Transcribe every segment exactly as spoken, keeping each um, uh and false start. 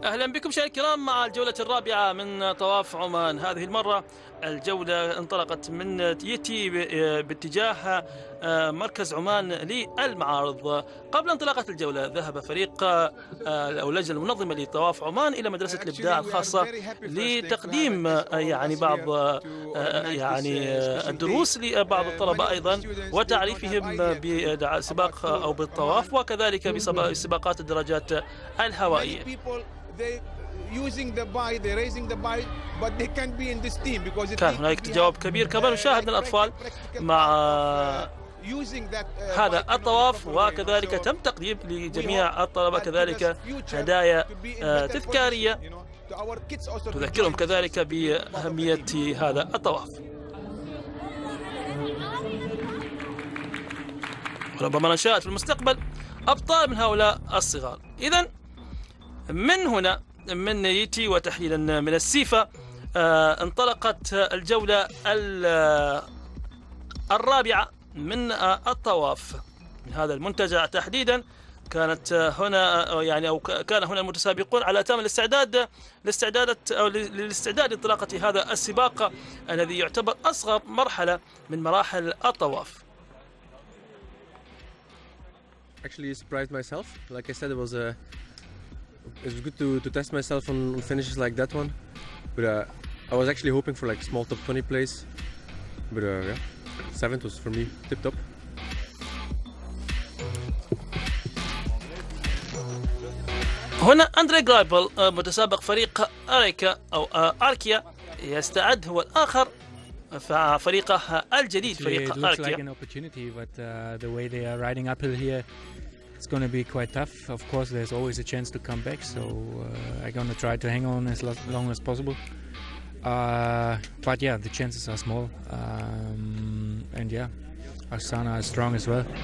أهلا بكم مشاهدينا الكرام مع الجولة الرابعة من طواف عمان. هذه المرة الجولة انطلقت من يتي باتجاه مركز عمان للمعارض. قبل انطلاقة الجولة ذهب فريق أو اللجنة المنظمة لطواف عمان إلى مدرسة الإبداع الخاصة لتقديم يعني بعض يعني الدروس لبعض الطلبة أيضا وتعريفهم بسباق أو بالطواف وكذلك بسباقات الدراجات الهوائية. كان هناك تجاوب كبير كما نشاهد الأطفال مع هذا الطواف، وكذلك تم تقديم لجميع الطلبة كذلك هدايا تذكارية تذكرهم كذلك بأهمية هذا الطواف. وربما نشاءت في المستقبل أبطال من هؤلاء الصغار. إذن من هنا من يتي وتحديدا من السيفا آه انطلقت الجولة الرابعة من آه الطواف من هذا المنتجع تحديدا. كانت هنا يعني أو كان هنا المتسابقون على أتم الاستعداد لاستعداد أو للاستعداد لانطلاقة هذا السباق الذي يعتبر أصغر مرحلة من مراحل الطواف. Actually surprised myself. Like I said, it was a it was good to, to test myself on finishes like that one, but uh, I was actually hoping for like small top twenty place, but uh, yeah, seventh was for me tip top. هنا أندري جرايبل متسابق فريق أريكا أو أركيا يستعد هو الآخر فريقه الجديد فريق أركيا. It's going to be quite tough. Of course, there's always a chance to come back, so uh, I'm going to try to hang on as long as possible. Uh, but yeah, the chances are small. Um, and yeah, Arsana is strong as well.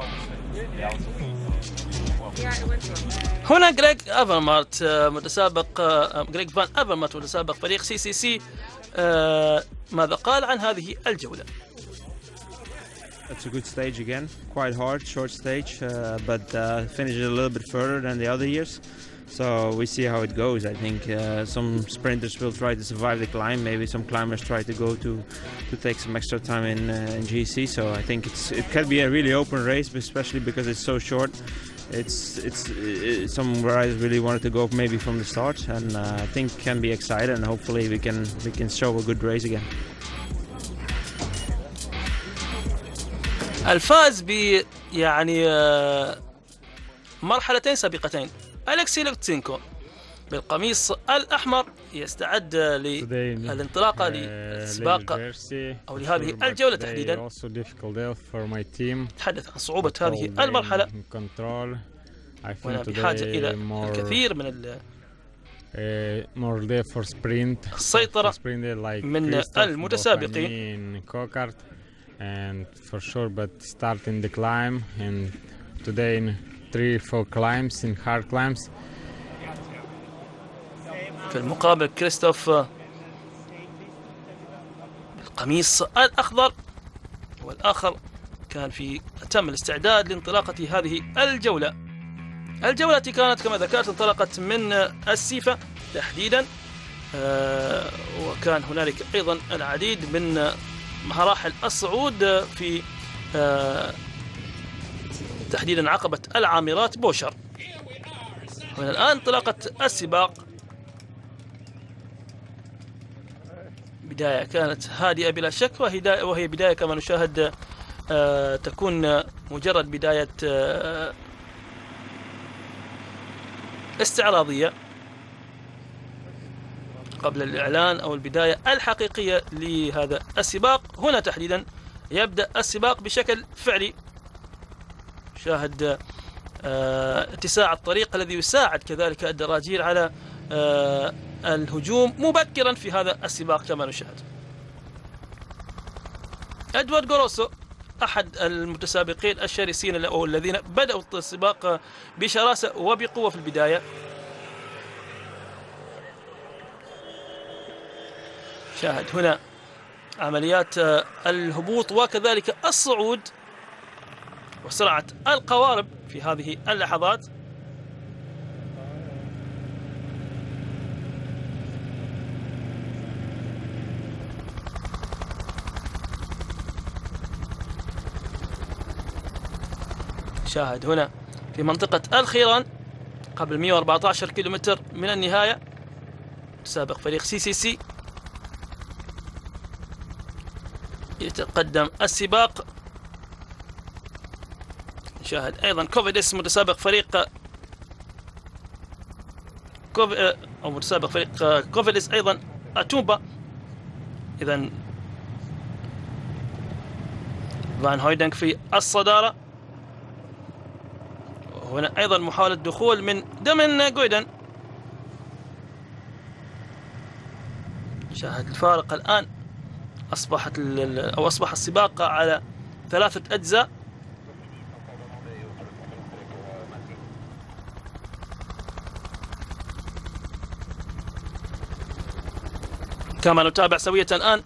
هنا غريغ أفرمارت متسابق غريغ فان أفرمارت متسابق فريق سي سي سي ماذا قال عن هذه الجولة؟ It's a good stage again, quite hard, short stage, uh, but uh, finished a little bit further than the other years. So we see how it goes. I think uh, some sprinters will try to survive the climb. Maybe some climbers try to go to to take some extra time in, uh, in G C. So I think it's it can be a really open race, especially because it's so short. It's it's it, some riders really wanted to go maybe from the start, and uh, I think can be excited. And hopefully we can we can show a good race again. الفاز ب يعني مرحلتين سابقتين أليكسي لوتسينكو بالقميص الأحمر يستعد للانطلاقة للسباق أو لهذه الجولة تحديدا. تحدث عن صعوبة هذه المرحلة وأنا بحاجة إلى الكثير من السيطرة من المتسابقين. And for sure, but start in the climb, and today in three, four climbs, in hard climbs. في المقابل كريستوف بالقميص الأخضر والآخر كان في أتم الاستعداد لانطلاقة هذه الجولة. الجولة التي كانت كما ذكرت انطلقت من السيفا تحديدا، آه وكان هنالك أيضا العديد من مراحل الصعود في آه تحديدا عقبة العامرات بوشر. ومن الآن انطلاقة السباق. بداية كانت هادئة بلا شك، وهي بداية كما نشاهد آه تكون مجرد بداية آه استعراضية قبل الإعلان أو البداية الحقيقية لهذا السباق. هنا تحديدا يبدأ السباق بشكل فعلي. شاهد آه اتساع الطريق الذي يساعد كذلك الدراجير على آه الهجوم مبكرا في هذا السباق كما نشاهد. إدوارد غوروسو أحد المتسابقين الشرسين أو الذين بدأوا السباق بشراسة وبقوة في البداية. شاهد هنا عمليات الهبوط وكذلك الصعود وسرعة القوارب في هذه اللحظات. نشاهد هنا في منطقة الخيران قبل مئة وأربعة عشر كيلومتر من النهاية تسابق فريق سي سي سي، يتقدم السباق. نشاهد أيضا كوفيدس متسابق فريق كوف... أو متسابق فريق كوفيدس أيضا أتومبا. إذا فان هويدنك في الصدارة. هنا أيضا محاولة دخول من دمن جويدن. شاهد الفارق الآن أصبحت أو أصبح السباق على ثلاثة أجزاء. كما نتابع سوية الآن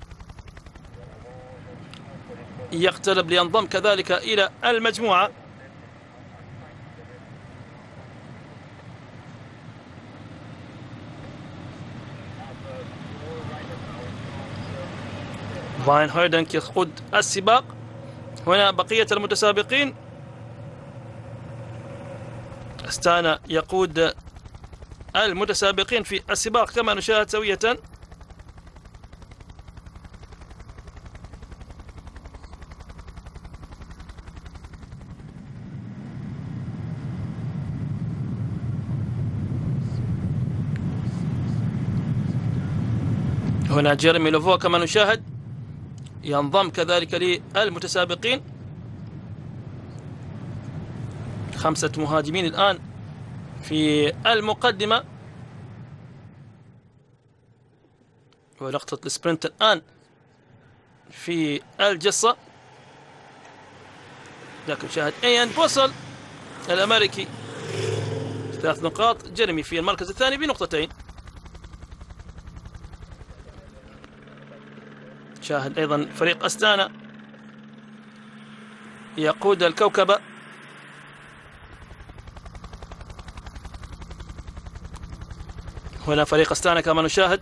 يقترب لينضم كذلك إلى المجموعة. فاين هويدنك يقود السباق. هنا بقية المتسابقين، استانا يقود المتسابقين في السباق كما نشاهد سوية. هنا جيرمي لوفو كما نشاهد ينضم كذلك للمتسابقين. خمسة مهاجمين الآن في المقدمة، ولقطة السبرنت الآن في الجصة. لكن شاهد ايان بوصل الأمريكي ثلاث نقاط، جيرمي في المركز الثاني بنقطتين. شاهد أيضا فريق أستانا يقود الكوكبة. هنا فريق أستانا كما نشاهد،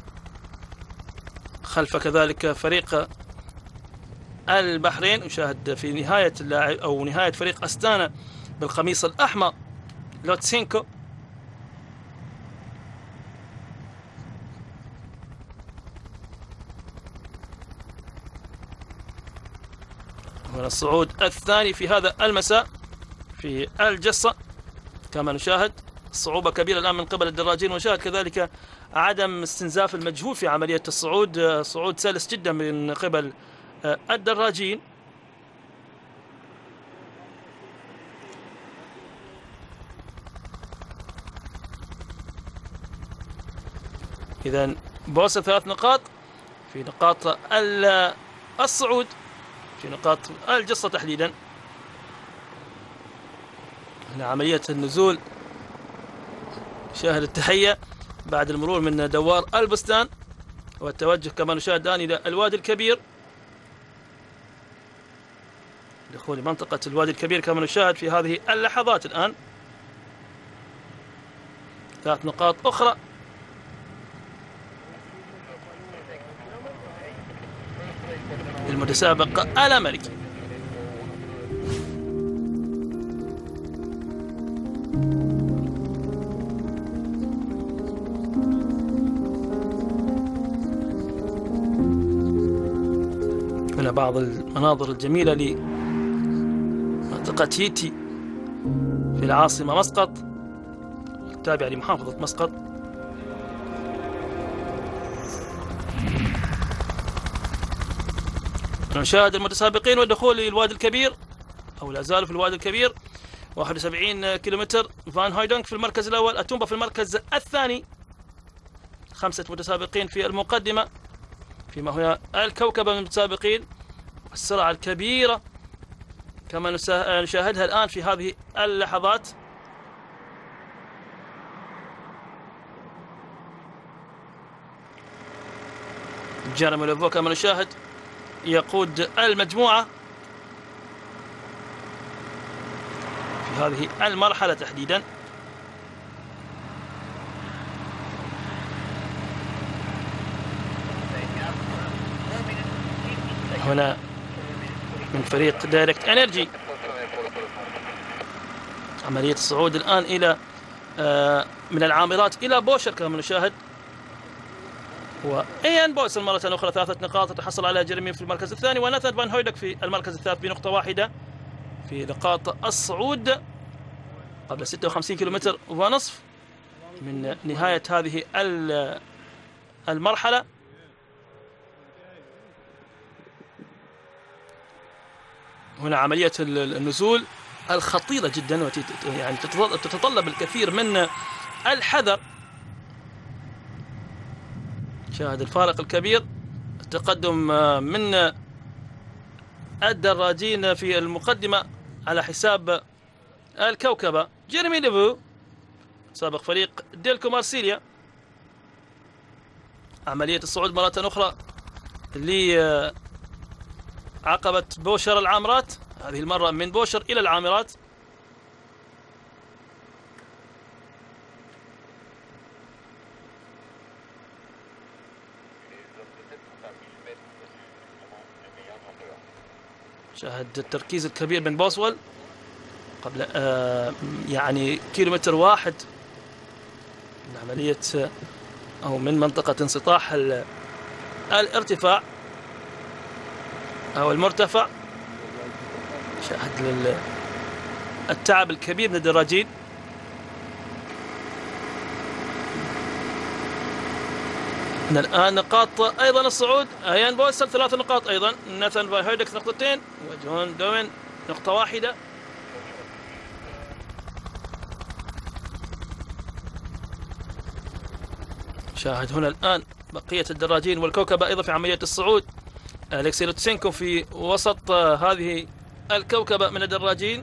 خلف كذلك فريق البحرين. نشاهد في نهاية اللاعب أو نهاية فريق أستانا بالقميص الأحمر لوتسينكو. هنا الصعود الثاني في هذا المساء في الجصة كما نشاهد. صعوبة كبيرة الآن من قبل الدراجين، ونشاهد كذلك عدم استنزاف المجهود في عملية الصعود، صعود سلس جدا من قبل الدراجين. إذن بوصل ثلاث نقاط في نقاط الصعود، في نقاط الجصة تحديدا. هنا عملية النزول، شاهد التحية بعد المرور من دوار البستان والتوجه كما نشاهد الآن إلى الوادي الكبير. دخول منطقة الوادي الكبير كما نشاهد في هذه اللحظات الآن. ثلاث نقاط أخرى. المتسابق الأمريكي. هنا بعض المناظر الجميلة لمنطقة هيتي في العاصمة مسقط، التابعة لمحافظة مسقط. نشاهد المتسابقين والدخول للوادي الكبير، أو لا زالوا في الوادي الكبير. واحد وسبعين كيلومتر. فان هويدنك في المركز الأول، أتومبا في المركز الثاني. خمسة متسابقين في المقدمة، فيما هنا الكوكبة من المتسابقين. السرعة الكبيرة كما نشاهدها الآن في هذه اللحظات. جيرمي لوفو كما نشاهد يقود المجموعة في هذه المرحلة تحديدا. هنا من فريق دايركت انرجي عملية الصعود الآن إلى من العامرات إلى بوشر كما نشاهد. وإيان بويسل مرة أخرى ثلاثة نقاط تحصل على جيرمي في المركز الثاني، وناثان فان هويدك في المركز الثالث بنقطة واحدة في نقاط الصعود قبل ستة وخمسين كيلومتر ونصف من نهاية هذه المرحلة. هنا عملية النزول الخطيرة جدا، يعني تتطلب الكثير من الحذر. شاهد الفارق الكبير، التقدم من الدراجين في المقدمة على حساب الكوكبة. جيرمي ليفو سابق فريق ديلكو مارسيليا. عملية الصعود مرة أخرى لعقبة بوشر العامرات، هذه المرة من بوشر إلى العامرات. شاهد التركيز الكبير من بوسويل قبل آه يعني كيلومتر واحد من عملية أو من منطقة انسطاح الارتفاع أو المرتفع. شاهد التعب الكبير من الدراجين. من الآن نقاط أيضا الصعود، ايان بويسل ثلاث نقاط أيضا، ناثان فان هويدك نقطتين، وجون دوين نقطة واحدة. شاهد هنا الآن بقية الدراجين والكوكبة أيضا في عملية الصعود. أليكسي لوتسينكو في وسط هذه الكوكبة من الدراجين.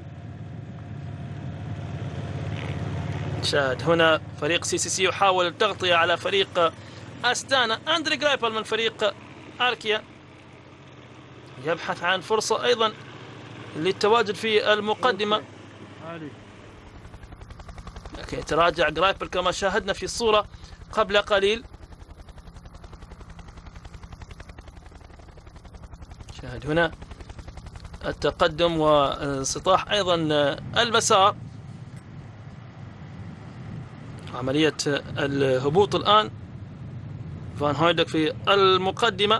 شاهد هنا فريق سي سي سي يحاول التغطية على فريق أستانا. أندري جرايبل من فريق أركيا يبحث عن فرصة أيضا للتواجد في المقدمة، لكن يتراجع جرايبل كما شاهدنا في الصورة قبل قليل. شاهد هنا التقدم وانسطاح أيضا المسار. عملية الهبوط الآن، فان هويدك في المقدمة.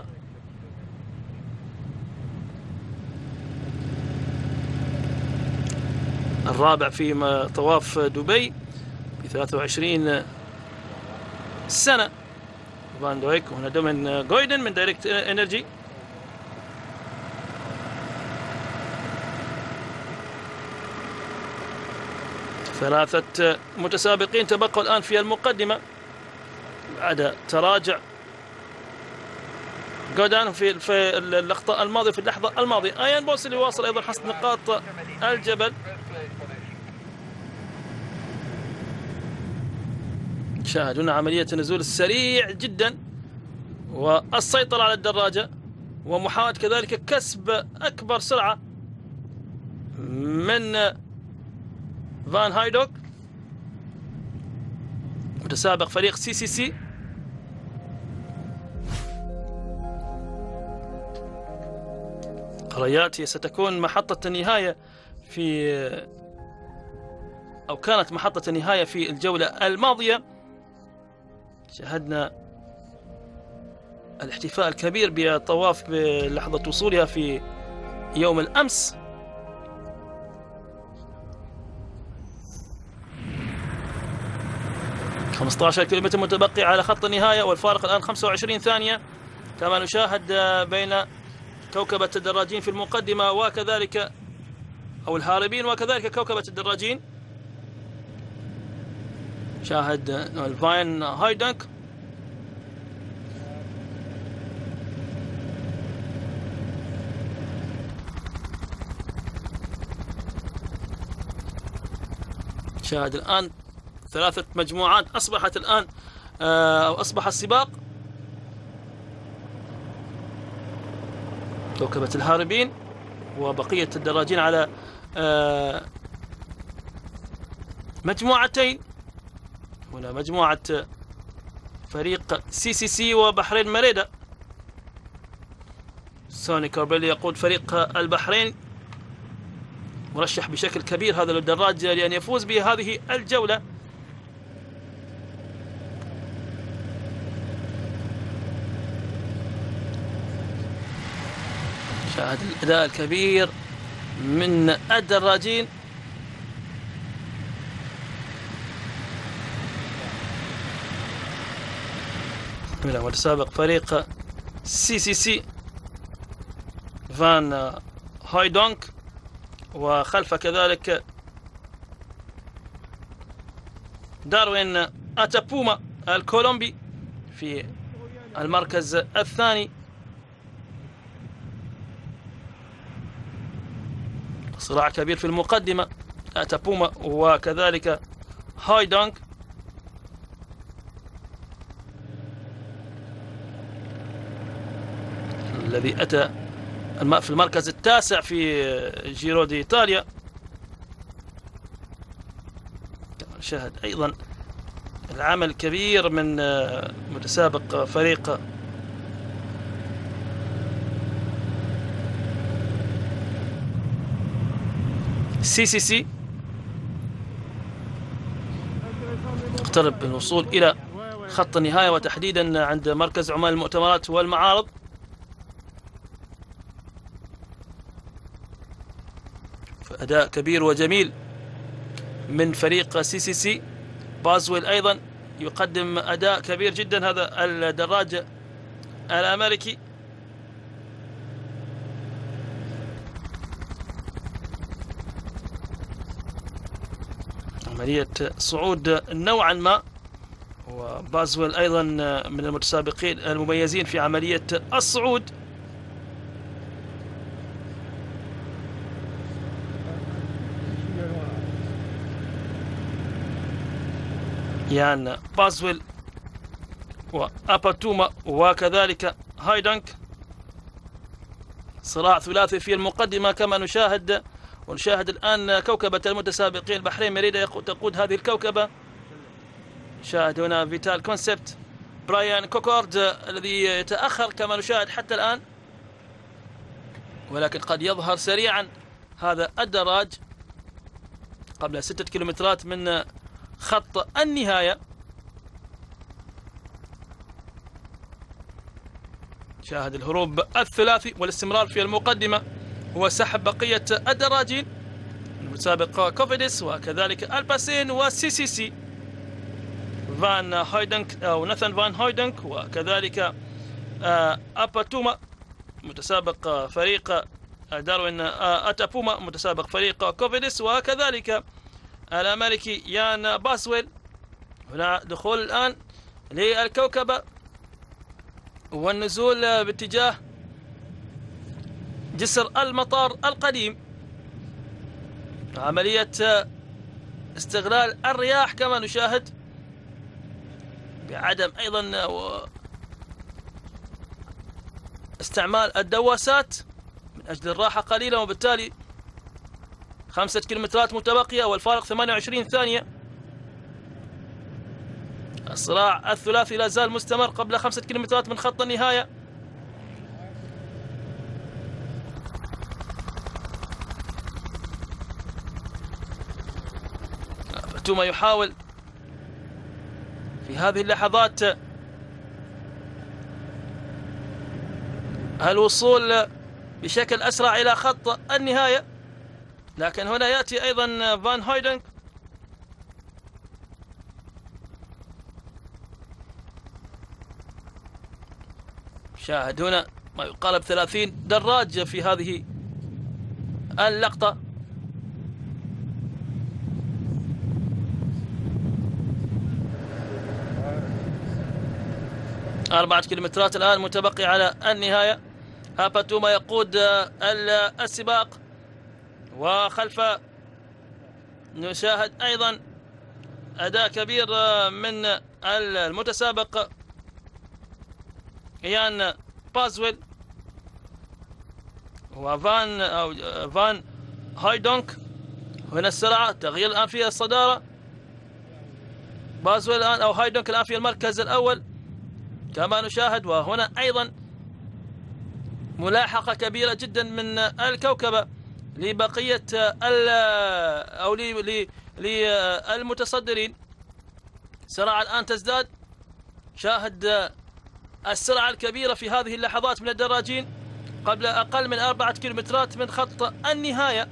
الرابع في طواف دبي بثلاثة وعشرين سنة فان دويك. وهنا دومين جويدن من دايركت انرجي. ثلاثة متسابقين تبقوا الآن في المقدمة بعد تراجع جودان في في اللقطة الماضية في اللحظة الماضية. ايان بويسل يواصل أيضا حصد نقاط الجبل. شاهدون عملية النزول السريع جدا والسيطرة على الدراجة، ومحاولة كذلك كسب أكبر سرعة من فان هايدوك متسابق فريق سي سي سي. قريات هي ستكون محطة النهاية في أو كانت محطة النهاية في الجولة الماضية. شاهدنا الاحتفاء الكبير بالطواف بلحظة وصولها في يوم الأمس. خمسة عشر كيلومتر متبقي على خط النهاية، والفارق الآن خمسة وعشرين ثانية كما نشاهد بين كوكبة الدراجين في المقدمة وكذلك أو الهاربين وكذلك كوكبة الدراجين. شاهد الفاين هايدنك شاهد الآن ثلاثة مجموعات أصبحت الآن أو أصبح السباق كوكبة الهاربين وبقية الدراجين على مجموعتين. هنا مجموعة فريق سي سي سي وبحرين مريدة. سوني كوربيلي يقود فريق البحرين، مرشح بشكل كبير هذا الدراج لأن يفوز بهذه الجولة. شاهد الأداء الكبير من الدراجين. من متسابق فريق سي سي سي فان هويدونك، وخلفه كذلك داروين أتابوما الكولومبي في المركز الثاني. صراع كبير في المقدمة، أتابوما وكذلك هويدونك. الذي أتى في المركز التاسع في جيرو دي إيطاليا. شاهد أيضا العمل الكبير من متسابق فريق سي سي سي. اقترب من الوصول إلى خط النهاية وتحديدا عند مركز عمان المؤتمرات والمعارض. أداء كبير وجميل من فريق سي سي سي. بازويل أيضا يقدم أداء كبير جدا، هذا الدراج الأمريكي. عملية صعود نوعا ما، وبازويل أيضا من المتسابقين المميزين في عملية الصعود. يان بازويل وأباتوما وكذلك هايدنك. صراع ثلاثي في المقدمة كما نشاهد، ونشاهد الآن كوكبة المتسابقين البحرين مريدة تقود هذه الكوكبة. نشاهد هنا فيتال كونسبت، برايان كوكورد الذي يتأخر كما نشاهد حتى الآن، ولكن قد يظهر سريعا هذا الدراج قبل ستة كيلومترات من خط النهاية. شاهد الهروب الثلاثي والاستمرار في المقدمة هو سحب بقية الدراجين، المتسابق كوفيديس وكذلك الباسين وسي سي سي. فان هويدنك أو ناثان فان هويدنك وكذلك أباتوما متسابق فريق داروين أتابوما متسابق فريق كوفيديس، وكذلك الأمريكي يان باسويل. هنا دخول الآن للكوكبة والنزول باتجاه جسر المطار القديم. عملية استغلال الرياح كما نشاهد، بعدم أيضا استعمال الدواسات من أجل الراحة قليلا، وبالتالي خمسة كيلومترات متبقية والفارق ثمانية وعشرين ثانية. الصراع الثلاثي لا زال مستمر قبل خمسة كيلومترات من خط النهاية. فتوما يحاول في هذه اللحظات الوصول بشكل أسرع إلى خط النهاية، لكن هنا يأتي أيضا فان هويدنك. شاهد هنا ما يقارب ثلاثين دراج في هذه اللقطة. أربعة كيلومترات الآن متبقي على النهاية. أباتوما يقود السباق، وخلف نشاهد أيضا أداء كبير من المتسابق يان بازويل وفان أو فان هايدونك. هنا السرعة تغيير الآن في الصدارة. بازويل الآن أو هايدونك الآن في المركز الأول كما نشاهد، وهنا أيضا ملاحقة كبيرة جدا من الكوكبة لبقية أو للمتصدرين. سرعة الآن تزداد. شاهد السرعة الكبيرة في هذه اللحظات من الدراجين قبل أقل من أربعة كيلومترات من خط النهاية.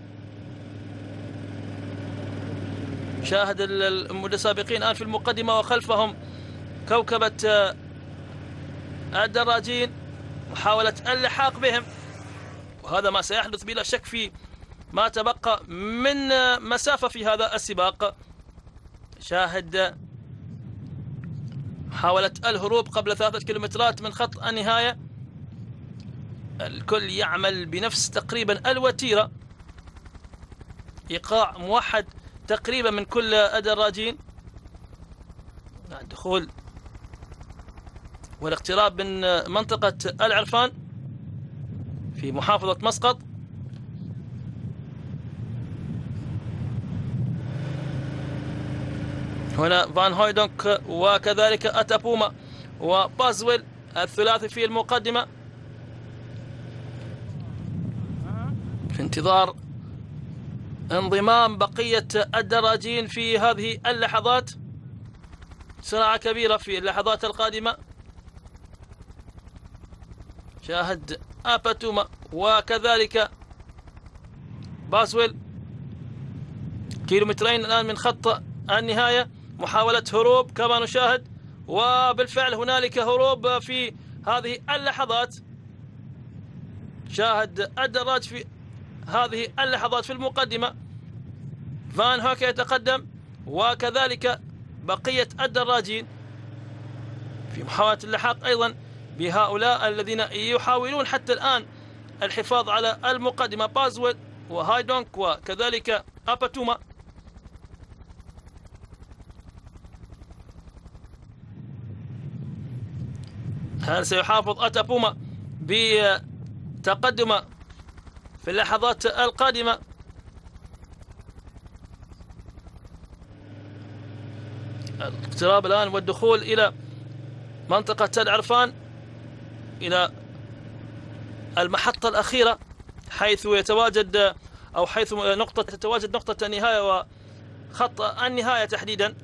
شاهد المتسابقين الآن في المقدمة وخلفهم كوكبة الدراجين، محاولة اللحاق بهم، وهذا ما سيحدث بلا شك في ما تبقى من مسافة في هذا السباق. شاهد محاولة الهروب قبل ثلاثة كيلومترات من خط النهاية. الكل يعمل بنفس تقريبا الوتيرة، إيقاع موحد تقريبا من كل الدراجين. الدخول والاقتراب من منطقة العرفان في محافظة مسقط. هنا فان هويدونك وكذلك أتابوما وبازويل الثلاثي في المقدمة في انتظار انضمام بقية الدراجين في هذه اللحظات. سرعة كبيرة في اللحظات القادمة. شاهد أباتوما وكذلك بازويل كيلومترين الآن من خط النهاية. محاولة هروب كما نشاهد، وبالفعل هنالك هروب في هذه اللحظات. شاهد الدراج في هذه اللحظات في المقدمة. فان هوك يتقدم وكذلك بقية الدراجين في محاولة اللحاق أيضا بهؤلاء الذين يحاولون حتى الآن الحفاظ على المقدمة، بازويل وهايدونك وكذلك أباتوما. هل سيحافظ أتابوما بتقدمه في اللحظات القادمة؟ الاقتراب الآن والدخول إلى منطقة العرفان، إلى المحطة الأخيرة حيث يتواجد أو حيث نقطة تتواجد نقطة النهاية وخط النهاية تحديدا.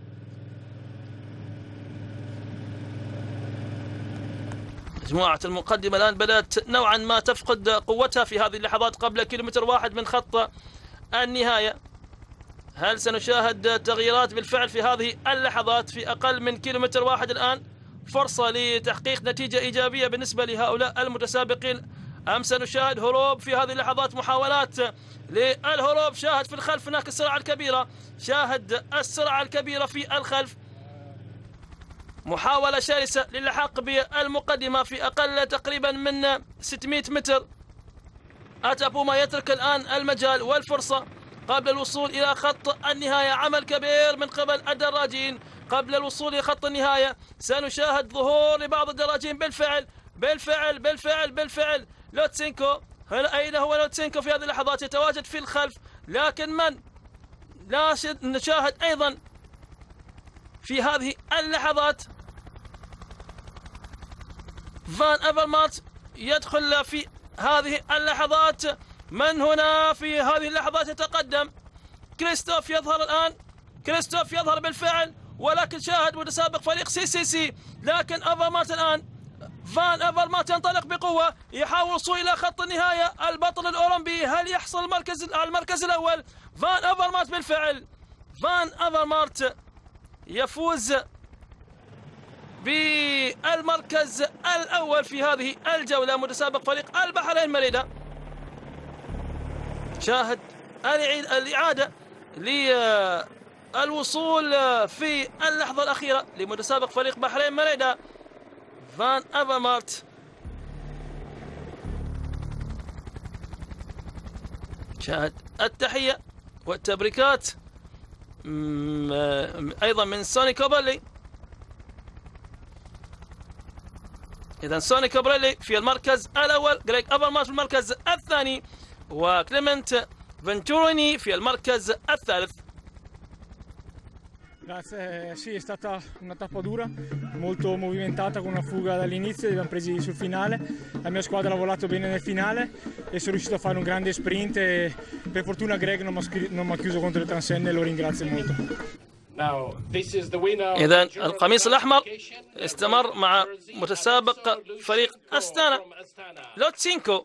مجموعة المقدمة الآن بدأت نوعا ما تفقد قوتها في هذه اللحظات قبل كيلومتر واحد من خط النهاية. هل سنشاهد تغييرات بالفعل في هذه اللحظات في أقل من كيلومتر واحد الآن؟ فرصة لتحقيق نتيجة إيجابية بالنسبة لهؤلاء المتسابقين، أم سنشاهد هروب في هذه اللحظات؟ محاولات للهروب. شاهد في الخلف هناك السرعة الكبيرة، شاهد السرعة الكبيرة في الخلف. محاولة شرسة للحاق بالمقدمة في أقل تقريبا من ستمئة متر. أتابوما يترك الآن المجال والفرصة قبل الوصول إلى خط النهاية. عمل كبير من قبل الدراجين قبل الوصول إلى خط النهاية. سنشاهد ظهور لبعض الدراجين بالفعل بالفعل بالفعل بالفعل. لوتسينكو، أين هو لوتسينكو في هذه اللحظات؟ يتواجد في الخلف، لكن من لا نشاهد أيضا في هذه اللحظات فان أفرمارت يدخل في هذه اللحظات. من هنا في هذه اللحظات يتقدم؟ كريستوف يظهر الآن، كريستوف يظهر بالفعل، ولكن شاهد متسابق فريق سي سي سي. لكن أفرمارت الآن، فان أفرمارت ينطلق بقوة، يحاول الوصول إلى خط النهاية. البطل الأولمبي هل يحصل المركز المركز الأول؟ فان أفرمارت بالفعل، فان أفرمارت يفوز بالمركز الأول في هذه الجولة، متسابق فريق البحرين مريدة. شاهد الإعادة للوصول في اللحظة الأخيرة لمتسابق فريق بحرين مريدة فان أفرمارت. شاهد التحية والتبريكات أيضا من سوني كوبرلي. إذا سوني كوبرلي في المركز الأول، غريغ أفرمارت في المركز الثاني، وكليمنت فنتوريني في المركز الثالث. Grazie, sì, è stata una tappa dura, molto movimentata con una fuga dall'inizio, li abbiamo presi sul finale, la mia squadra ha lavorato bene nel finale e sono riuscito a fare un grande sprint e per fortuna Greg non mi ha chiuso contro le transenne e lo ringrazio molto. إذا القميص الأحمر استمر مع متسابق فريق أستانا لوتسينكو.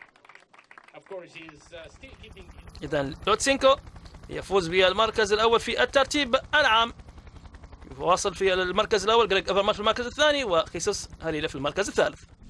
إذا لوتسينكو يفوز بالمركز الأول في الترتيب العام، يواصل في المركز الأول جريج أفرمات في المركز الثاني وخيسوس هليلة في المركز الثالث.